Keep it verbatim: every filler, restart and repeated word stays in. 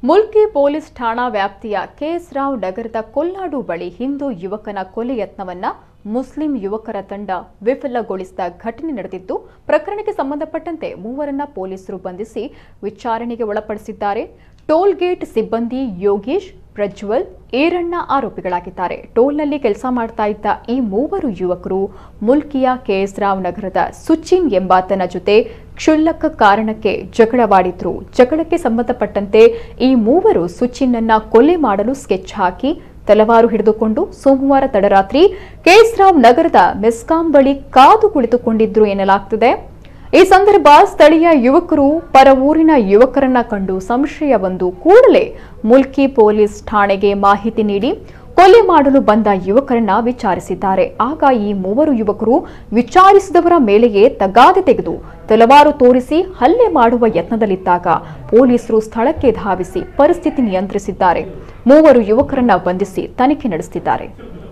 Mulki police ಠಾಣಾ ವ್ಯಾಪ್ತಿಯ KS Rao ನಗರದ ಕೊಲ್ಲಾಡು ಬಳಿ ಹಿಂದೂ ಯುವಕನ ಕೊಲೆ ಯತ್ನವನ್ನ ಮುಸ್ಲಿಂ ಯುವಕರ ತಂಡ ವಿಫಲಗೊಳಿಸಿದ ಘಟನೆ ನಡೆದಿದ್ದು, ಪ್ರಕರಣಕ್ಕೆ ಸಂಬಂಧಪಟ್ಟಂತೆ ಮೂವರನ್ನ ಪೊಲೀಸರು ಬಂಧಿಸಿ ವಿಚಾರಣೆಗೆ ಒಳಪಡಿಸಿದ್ದಾರೆ. ಟೋಲ್ ಗೇಟ್ ಸಿಬ್ಬಂದಿ ಯೋಗೇಶ್, ಪ್ರಜ್ವಲ್, ಈರಣ್ಣ ಆರೋಪಿಗಳಾಗಿದ್ದಾರೆ. ಟೋಲ್ನಲ್ಲಿ ಕೆಲಸ ಮಾಡ್ತಾ ಇದ್ದ ಈ ಮೂವರು ಯುವಕರು ಮುಲ್ಕಿಯ ಕೆಎಸ್ ರಾವ್ ನಗರದ ಸುಚಿನ್ ಎಂಬಾತನ ಜೊತೆ ಕ್ಷುಲ್ಲಕ ಕಾರಣಕ್ಕೆ ಜಗಳವಾಡಿದ್ರು. ಜಗಳಕ್ಕೆ ಸಂಬಂಧಪಟ್ಟಂತೆ ಈ ಮೂವರು ಸುಚಿನ್ನನ್ನ ಕೊಲೆ ಮಾಡಲು ಸ್ಕೆಚ್ ಹಾಕಿ ತಲವಾರು ಹಿಡಿದುಕೊಂಡು ಸೋಮವಾರ ತಡರಾತ್ರಿ ಕೆಎಸ್ ರಾವ್ ನಗರದ ಮೆಸ್ಕಾಂ ಬಳಿ ಕಾದು ಕುಳಿತುಕೊಂಡಿದ್ರು ಎನ್ನಲಾಗ್ತಿದೆ. ಈ ಸಂದರ್ಭ ಸ್ಥಳೀಯ ಯುವಕರು ಪರ ಊರಿನ ಯುವಕರನ್ನ ಕಂಡು ಸಂಶಯ ಬಂದು ಕೂಡಲೇ ಮುಲ್ಕಿ ಪೊಲೀಸ್ ಠಾಣೆಗೆ ಮಾಹಿತಿ ನೀಡಿ ಕೊಲೆ ಮಾಡಲು ಬಂದ ಯುವಕರನ್ನ ವಿಚಾರಿಸಿದ್ದಾರೆ. ಆಗ ಈ ಮೂವರು ಯುವಕರು ವಿಚಾರಿಸಿದವರ ಮೇಲೆಯೇ ತಗಾದೆ ತೆಗೆದು ತಲವಾರು ತೋರಿಸಿ ಹಲ್ಲೆ ಮಾಡುವ ಯತ್ನದಲ್ಲಿದ್ದಾಗ ಪೊಲೀಸರು ಸ್ಥಳಕ್ಕೆ ಧಾವಿಸಿ ಪರಿಸ್ಥಿತಿ ನಿಯಂತ್ರಿಸಿದ್ದಾರೆ. ಮೂವರು ಯುವಕರನ್ನ ಬಂಧಿಸಿ ತನಿಖೆ ನಡೆಸುತ್ತಿದ್ದಾರೆ.